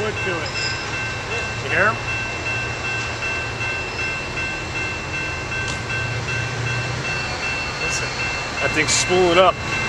wood to it. You hear him? Listen, that thing's spooling up.